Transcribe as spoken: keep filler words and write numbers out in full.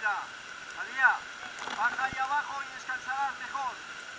Mira, María, baja ahí abajo y descansarás mejor.